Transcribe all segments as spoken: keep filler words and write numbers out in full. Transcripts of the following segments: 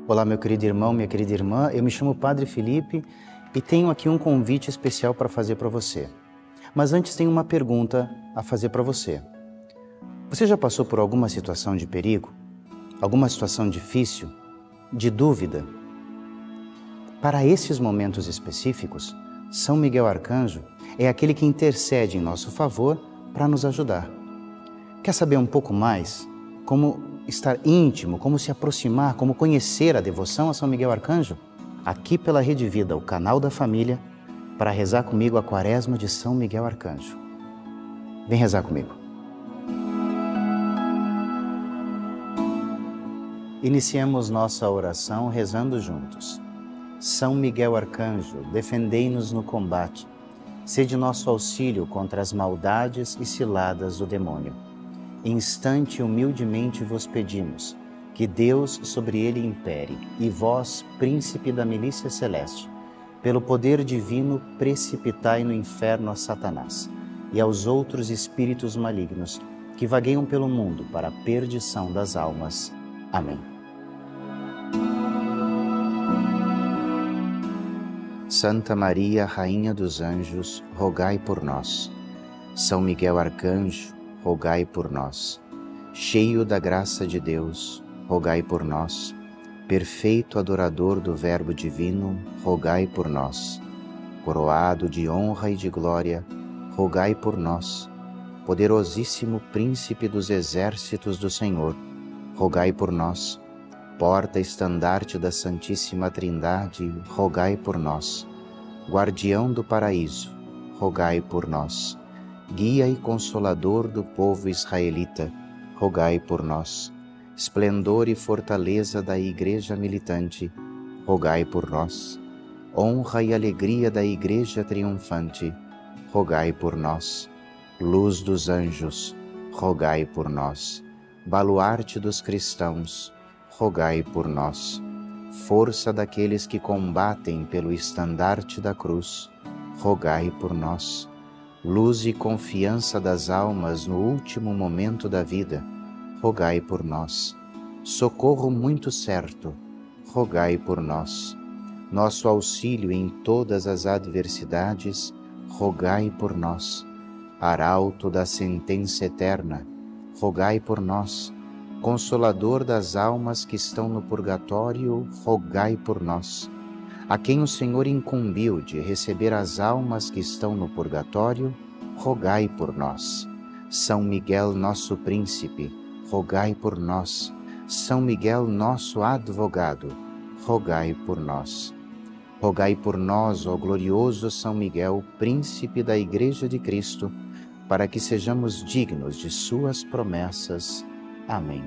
Olá, meu querido irmão, minha querida irmã, eu me chamo Padre Felipe e tenho aqui um convite especial para fazer para você. Mas antes tenho uma pergunta a fazer para você. Você já passou por alguma situação de perigo? Alguma situação difícil? De dúvida? Para esses momentos específicos, São Miguel Arcanjo é aquele que intercede em nosso favor para nos ajudar. Quer saber um pouco mais como estar íntimo, como se aproximar, como conhecer a devoção a São Miguel Arcanjo? Aqui pela Rede Vida, o canal da família, para rezar comigo a Quaresma de São Miguel Arcanjo. Vem rezar comigo. Iniciemos nossa oração rezando juntos. São Miguel Arcanjo, defendei-nos no combate. Sede nosso auxílio contra as maldades e ciladas do demônio. Instante humildemente vos pedimos, que Deus sobre ele impere, e vós, príncipe da milícia celeste, pelo poder divino precipitai no inferno a Satanás e aos outros espíritos malignos que vagueiam pelo mundo para a perdição das almas. Amém. Santa Maria, Rainha dos Anjos, rogai por nós. São Miguel Arcanjo, rogai por nós. Cheio da graça de Deus, rogai por nós. Perfeito adorador do Verbo Divino, rogai por nós. Coroado de honra e de glória, rogai por nós. Poderosíssimo Príncipe dos exércitos do Senhor, rogai por nós. Porta-estandarte da Santíssima Trindade, rogai por nós. Guardião do paraíso, rogai por nós. Guia e consolador do povo israelita, rogai por nós. Esplendor e fortaleza da Igreja militante, rogai por nós. Honra e alegria da Igreja triunfante, rogai por nós. Luz dos anjos, rogai por nós. Baluarte dos cristãos, rogai por nós. Força daqueles que combatem pelo estandarte da cruz, rogai por nós. Luz e confiança das almas no último momento da vida, rogai por nós. Socorro muito certo, rogai por nós. Nosso auxílio em todas as adversidades, rogai por nós. Arauto da sentença eterna, rogai por nós. Consolador das almas que estão no purgatório, rogai por nós. A quem o Senhor incumbiu de receber as almas que estão no purgatório, rogai por nós. São Miguel, nosso príncipe, rogai por nós. São Miguel, nosso advogado, rogai por nós. Rogai por nós, ó glorioso São Miguel, príncipe da Igreja de Cristo, para que sejamos dignos de suas promessas. Amém.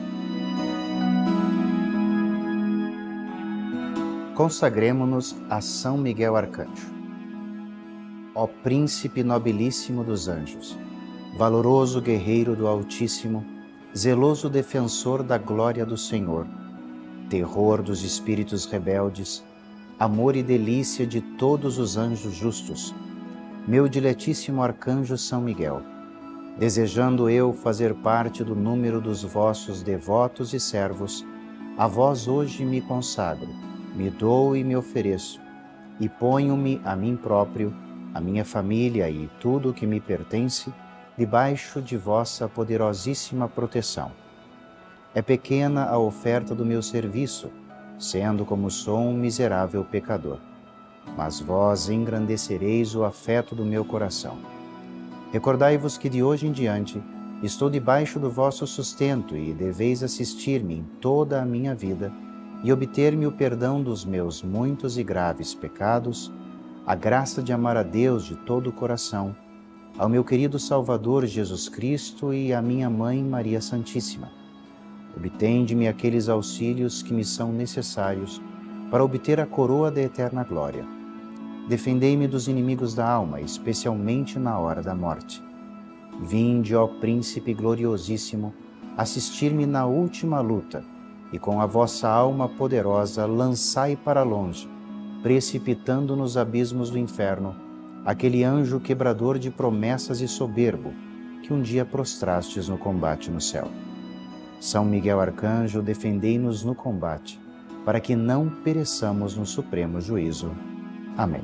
Consagremo-nos a São Miguel Arcanjo. Ó príncipe nobilíssimo dos anjos, valoroso guerreiro do Altíssimo, zeloso defensor da glória do Senhor, terror dos espíritos rebeldes, amor e delícia de todos os anjos justos, meu diletíssimo arcanjo São Miguel, desejando eu fazer parte do número dos vossos devotos e servos, a vós hoje me consagro, me dou e me ofereço, e ponho-me a mim próprio, a minha família e tudo o que me pertence, debaixo de vossa poderosíssima proteção. É pequena a oferta do meu serviço, sendo como sou um miserável pecador. Mas vós engrandecereis o afeto do meu coração. Recordai-vos que de hoje em diante estou debaixo do vosso sustento e deveis assistir-me em toda a minha vida e obter-me o perdão dos meus muitos e graves pecados, a graça de amar a Deus de todo o coração, ao meu querido Salvador Jesus Cristo e à minha Mãe Maria Santíssima. Obtende-me aqueles auxílios que me são necessários para obter a coroa da eterna glória. Defendei-me dos inimigos da alma, especialmente na hora da morte. Vinde, ó Príncipe gloriosíssimo, assistir-me na última luta, e com a vossa alma poderosa lançai para longe, precipitando nos abismos do inferno, aquele anjo quebrador de promessas e soberbo, que um dia prostrastes no combate no céu. São Miguel Arcanjo, defendei-nos no combate. para que não pereçamos no supremo juízo. Amém.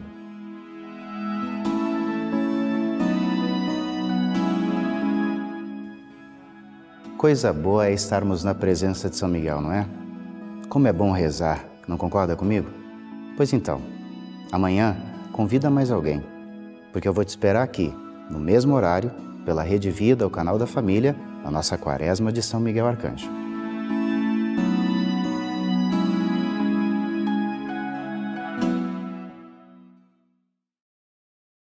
Coisa boa é estarmos na presença de São Miguel, não é? Como é bom rezar, não concorda comigo? Pois então, amanhã convida mais alguém, porque eu vou te esperar aqui, no mesmo horário, pela Rede Vida, o canal da família, na nossa Quaresma de São Miguel Arcanjo.